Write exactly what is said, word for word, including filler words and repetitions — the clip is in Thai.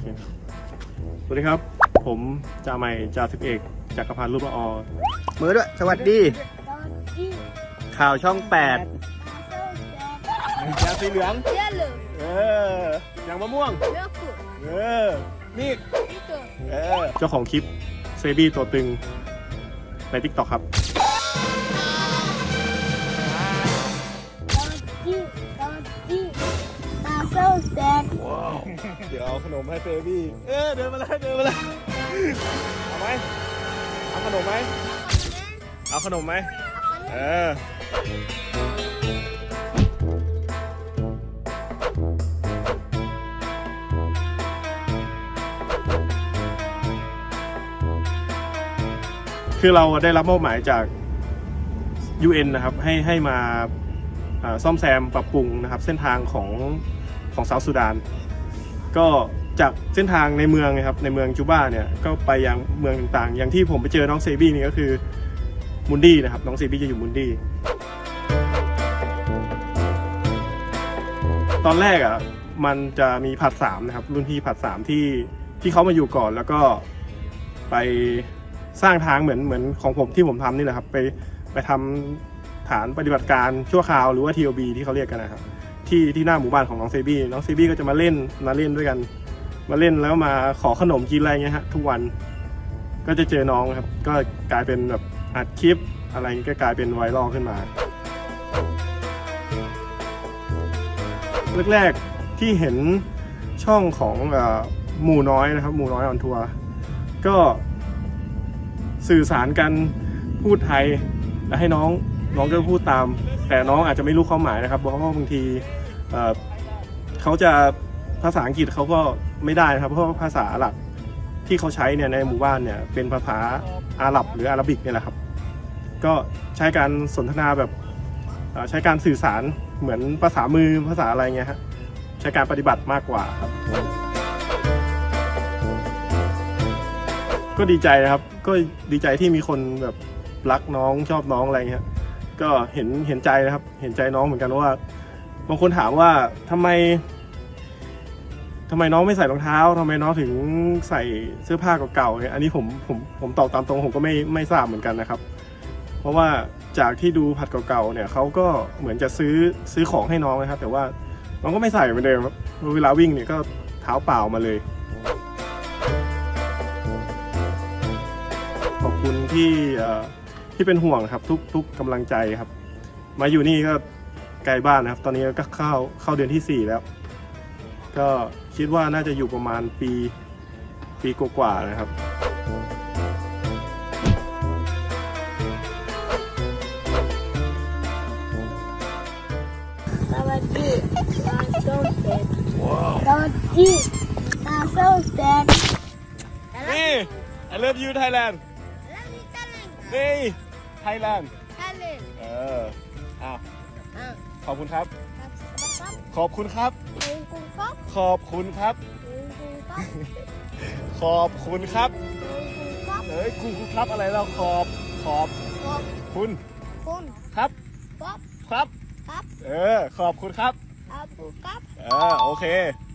สวัสดีครับผมจ่าใหม่จ่าสิบเอกจักรพันธ์รูปละอมือด้วยสวัสดีข่าวช่องแปดยางสีเหลืองเอออย่างมะม่วงเออนี่เออเจ้าของคลิปเซบี้ตัวตึงใน ติ๊กต็อก ครับว้าวเดี๋ยวเอาขนมให้เซบี้เออเดินมาเลยเดินมาเลยเอาไหมเอาขนมไหมเอาขนมไหมเออคือเราได้รับมอบหมายจาก ยู เอ็น นะครับให้ให้มาซ่อมแซมปรับปรุงนะครับเส้นทางของของเซาท์ซูดานก็จากเส้นทางในเมืองนะครับในเมืองจูบ้าเนี่ยก็ไปยังเมืองต่างๆอย่างที่ผมไปเจอน้องเซบี้นี่ก็คือมุนดี้นะครับน้องเซบี้จะอยู่มุนดี้ตอนแรกอ่ะมันจะมีผัดสามนะครับรุ่นพี่ผัดสามที่ที่เขามาอยู่ก่อนแล้วก็ไปสร้างทางเหมือนเหมือนของผมที่ผมทำนี่แหละครับไปไปทำฐานปฏิบัติการชั่วคราวหรือว่า ที โอ บี ที่เขาเรียกกันนะครับที่ที่หน้าหมู่บ้านของน้องเซบี้น้องเซบี้ก็จะมาเล่นมาเล่นด้วยกันมาเล่นแล้วมาขอขนมกินอะไรเงี้ยฮะทุกวันก็จะเจอน้องครับก็กลายเป็นแบบอัดคลิปอะไรก็กลายเป็นไวรัลขึ้นมาแรกๆที่เห็นช่องของหมู่น้อยนะครับหมู่น้อยออนทัวร์ก็สื่อสารกันพูดไทยแล้วให้น้องน้องก็พูดตามแต่น้องอาจจะไม่รู้ความหมายนะครับเพราะว่าบางทีเขาจะภาษาอังกฤษเขาก็ไม่ได้นะครับเพราะภาษาหลักที่เขาใช้เนี่ยในหมู่บ้านเนี่ยเป็นภาษาอาหรับหรืออาหรับิกเนี่ยแหละครับก็ใช้การสนทนาแบบใช้การสื่อสารเหมือนภาษามือภาษาอะไรเงี้ยฮะใช้การปฏิบัติมากกว่าครับก็ดีใจนะครับก็ดีใจที่มีคนแบบรักน้องชอบน้องอะไรเงี้ยก็เห็นเห็นใจนะครับเห็นใจน้องเหมือนกันว่าบางคนถามว่าทำไมทำไมน้องไม่ใส่รองเท้าทำไมน้องถึงใส่เสื้อผ้าเก่าๆเนี่ยอันนี้ผมผมผมตอบตามตรงผมก็ไม่ไม่ทราบเหมือนกันนะครับเพราะว่าจากที่ดูผัดเก่าๆเนี่ยเขาก็เหมือนจะซื้อซื้อของให้น้องนะครับแต่ว่าน้องก็ไม่ใส่เหมือนเดิมครับเวลาวิ่งเนี่ยก็เท้าเปล่ามาเลยขอบคุณที่ที่เป็นห่วงครับทุกทุกกำลังใจครับมาอยู่นี่ก็ไกลบ้านนะครับตอนนี้ก็เข้าเข้าเดือนที่สี่แล้วก็คิดว่าน่าจะอยู่ประมาณปีปีกว่าๆนะครับสวัสดีมาโซเซตสวัสดีมาโซเซตนี่ I love you Thailand นี่ Thailand เอออ้าวขอบคุณครับขอบคุณครับขอบคุณครับขอบคุณครับเอ้ยคุณครับอะไรเราขอบขอบคุณครับครับเออขอบคุณครับเออโอเค